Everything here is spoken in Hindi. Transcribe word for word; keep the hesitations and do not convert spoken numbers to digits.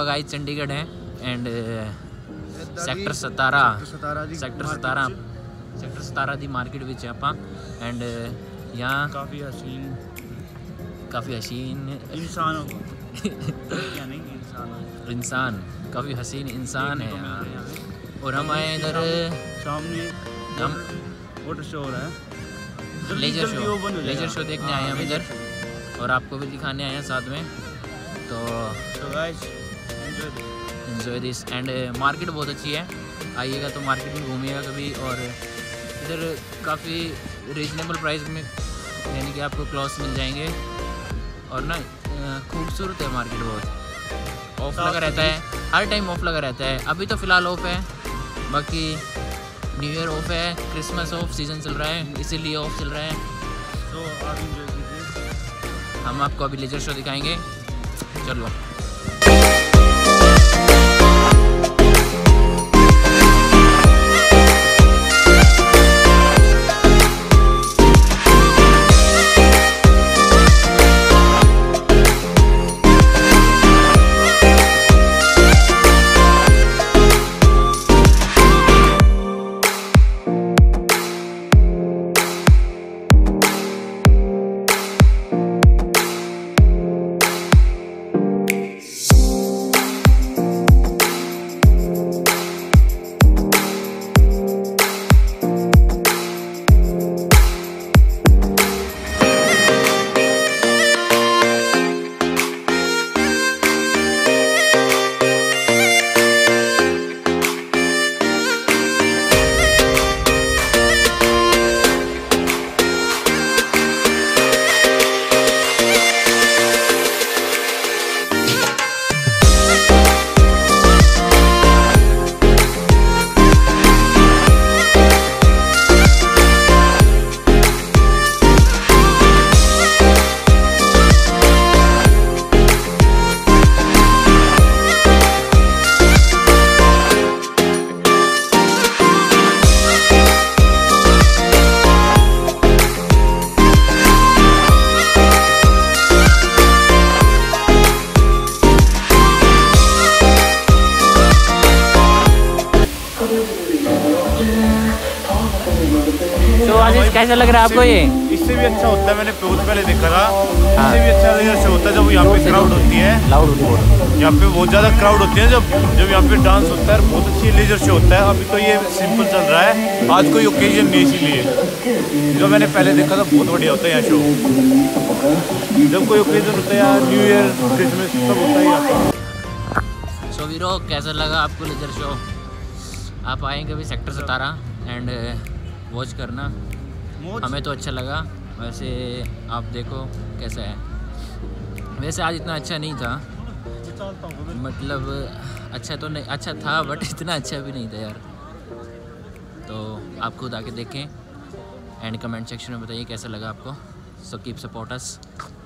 गाइस चंडीगढ़ है एंड सेक्टर सतारह सेक्टर सतारह सेक्टर सतारह दी मार्केट विच आपां एंड यहाँ काफ़ी हसीन काफ़ी हसीन इंसान हो या नहीं इंसान इंसान काफ़ी हसीन इंसान है यहाँ। और हम आए इधर सामने हम वाटर शो हो रहा है, लेजर शो लेजर शो देखने आए हैं हम इधर और आपको भी दिखाने आए हैं साथ में। तो एंजॉय दिस एंड मार्केट बहुत अच्छी है, आइएगा तो मार्केट में घूमिएगा कभी। और इधर काफ़ी रीजनेबल प्राइस में यानी कि आपको क्लॉथ्स मिल जाएंगे और ना खूबसूरत है मार्केट बहुत। ऑफ लगा रहता है, हर टाइम ऑफ लगा रहता है। अभी तो फ़िलहाल ऑफ है, बाकी न्यू ईयर ऑफ है, क्रिसमस ऑफ सीज़न चल रहा है इसीलिए ऑफ चल रहा है। तो आप एंजॉय कीजिए, हम आपको अभी लेजर शो दिखाएंगे, चलो। कैसा लग रहा है आपको ये? इससे भी अच्छा होता है, मैंने बहुत पहले देखा था। इससे भी अच्छा लेजर शो होता है जब यहाँ पे क्राउड होती है, लाउड यहाँ पे बहुत ज़्यादा क्राउड होती है। जब जब यहाँ पे डांस होता है बहुत अच्छी लेजर शो होता है। अभी तो ये सिंपल चल रहा है, आज कोई ओकेजन नहीं, इसीलिए जो मैंने पहले देखा था बहुत बढ़िया होता है यहाँ शो। जब कोई ओकेजन होता है या न्यू ईयर क्रिसमस सब होता है यहाँ। सो वीरो कैसा लगा आपको लेजर शो? आप आएंगे भी सेक्टर सतारह एंड वॉच करना, हमें तो अच्छा लगा। वैसे आप देखो कैसा है, वैसे आज इतना अच्छा नहीं था, मतलब अच्छा तो नहीं, अच्छा था बट इतना अच्छा भी नहीं था यार। तो आप खुद आके देखें एंड कमेंट सेक्शन में बताइए कैसा लगा आपको। सो कीप सपोर्ट अस।